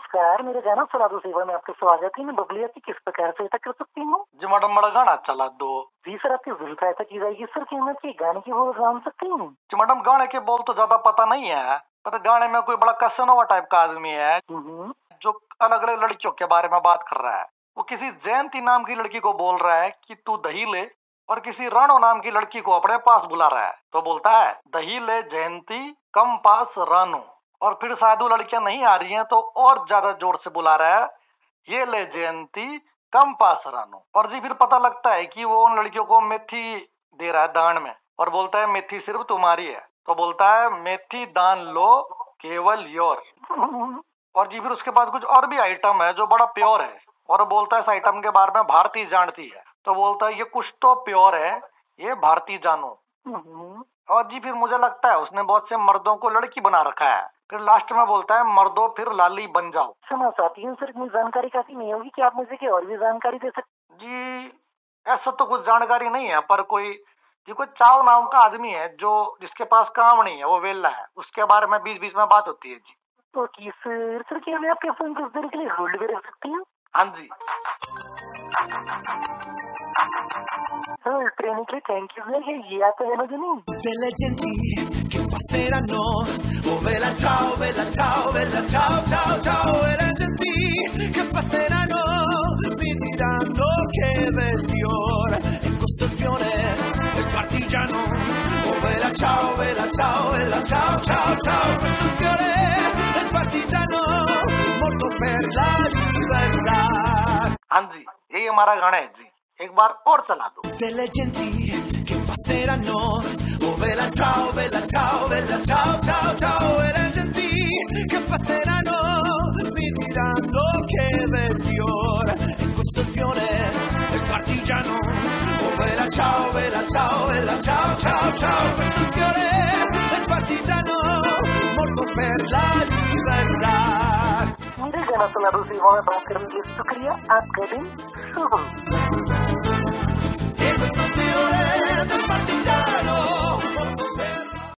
नमस्कार, मेरे गाना सुना दो सेवा में आपका स्वागत है। मैं बबलिया की किस प्रकार सहायता कर सकती हूँ? जी मैडम, बड़ा गाना चला दो। जी सर, आपकी जरूर सहायता की जाएगी। सर, क्या मैं आपके गाने की बोल जान सकती हूँ? जी मैडम, गाने के बोल तो ज्यादा पता नहीं है, पर गाने में कोई बड़ा कैसेनोवा टाइप का आदमी है जो अलग अलग लड़कियों के बारे में बात कर रहा है। वो किसी जयंती नाम की लड़की को बोल रहा है कि तू दही ले, और किसी राणो नाम की लड़की को अपने पास बुला रहा है। तो बोलता है दही ले जयंती कम पास रानू, और फिर साधु लड़कियां नहीं आ रही हैं तो और ज्यादा जोर से बुला रहा है ये ले जयंती कम पास रानू। और जी फिर पता लगता है कि वो उन लड़कियों को मेथी दे रहा है दान में, और बोलता है मेथी सिर्फ तुम्हारी है। तो बोलता है मेथी दान लो केवल योर। और जी फिर उसके बाद कुछ और भी आइटम है जो बड़ा प्योर है, और बोलता है इस आइटम के बारे में भारती जानती है। तो बोलता है ये कुछ तो प्योर है, ये भारती जानो। और जी फिर मुझे लगता है उसने बहुत से मर्दों को लड़की बना रखा है। फिर लास्ट में बोलता है मर्दों फिर लाली बन जाओ। सुना चाहती हूँ सर, इतनी जानकारी काफी नहीं होगी, क्या आप मुझे कोई और भी जानकारी दे सकते? जी ऐसा तो कुछ जानकारी नहीं है, पर कोई चाव नाम का आदमी है जो जिसके पास काम नहीं है, वो वेला है, उसके बारे में बीच बीच में बात होती है जी। तो सर क्या मैं आपके फोन कुछ देर के लिए होल्ड पे रख सकती हूँ? हाँ जी। सर ट्रेनिंग के लिए थैंक यू सर, ये आता है ना नहीं। Delle genti che passeranno, oh bella ciao ciao ciao, e le genti che passeranno mi diranno che bel fiore, e questo il fiore del partigiano, oh bella ciao ciao ciao, il fiore del partigiano, morto per la libertà। हाँ जी, यही हमारा गाना है जी, एक बार और चला दो। Delle genti che passeranno, oh bella ciao ciao, e le genti che passeranno mi diranno che bel fiore, e questo è il fiore del partigiano, oh bella ciao ciao, il fiore del partigiano, morto per la libertà। मेरे गाना सुना दो सेवा में बात करने के लिए शुक्रिया। आपका दिन शुभ हो।